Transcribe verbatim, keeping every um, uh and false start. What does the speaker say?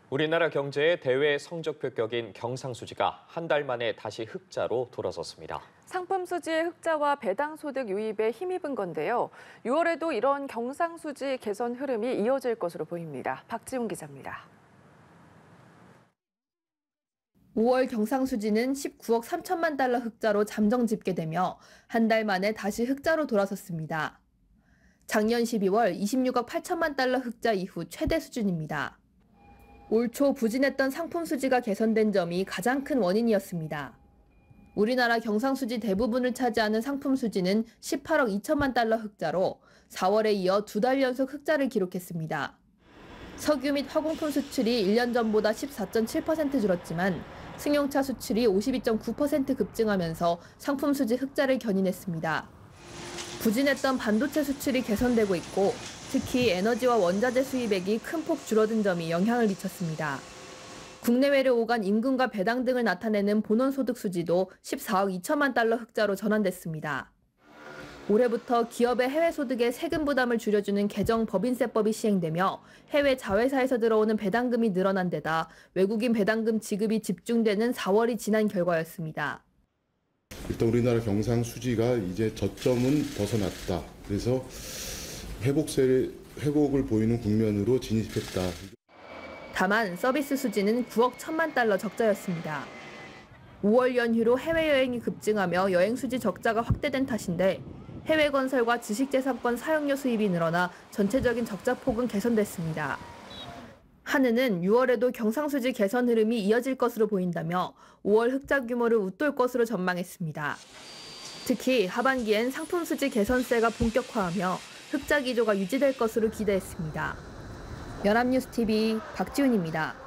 우리나라 경제의 대외 성적표 격인 경상수지가 한 달 만에 다시 흑자로 돌아섰습니다. 상품 수지의 흑자와 배당 소득 유입에 힘입은 건데요. 유월에도 이런 경상수지 개선 흐름이 이어질 것으로 보입니다. 박지훈 기자입니다. 오월 경상수지는 십구억 삼천만 달러 흑자로 잠정 집계되며 한 달 만에 다시 흑자로 돌아섰습니다. 작년 십이월 이십육억 팔천만 달러 흑자 이후 최대 수준입니다. 올 초 부진했던 상품 수지가 개선된 점이 가장 큰 원인이었습니다. 우리나라 경상수지 대부분을 차지하는 상품 수지는 십팔억 이천만 달러 흑자로 사월에 이어 두 달 연속 흑자를 기록했습니다. 석유 및 화공품 수출이 일 년 전보다 십사 점 칠 퍼센트 줄었지만 승용차 수출이 오십이 점 구 퍼센트 급증하면서 상품 수지 흑자를 견인했습니다. 부진했던 반도체 수출이 개선되고 있고 특히 에너지와 원자재 수입액이 큰 폭 줄어든 점이 영향을 미쳤습니다. 국내외로 오간 임금과 배당 등을 나타내는 본원소득 수지도 십사억 이천만 달러 흑자로 전환됐습니다. 올해부터 기업의 해외 소득의 세금 부담을 줄여주는 개정 법인세법이 시행되며 해외 자회사에서 들어오는 배당금이 늘어난 데다 외국인 배당금 지급이 집중되는 사월이 지난 결과였습니다. 일단 우리나라 경상수지가 이제 저점은 벗어났다. 그래서 회복세, 회복을 보이는 국면으로 진입했다. 다만 서비스 수지는 구억 천만 달러 적자였습니다. 오월 연휴로 해외여행이 급증하며 여행 수지 적자가 확대된 탓인데 해외 건설과 지식재산권 사용료 수입이 늘어나 전체적인 적자폭은 개선됐습니다. 한은은 유월에도 경상수지 개선 흐름이 이어질 것으로 보인다며 오월 흑자 규모를 웃돌 것으로 전망했습니다. 특히 하반기엔 상품 수지 개선세가 본격화하며 흑자 기조가 유지될 것으로 기대했습니다. 연합뉴스티비 박지훈입니다.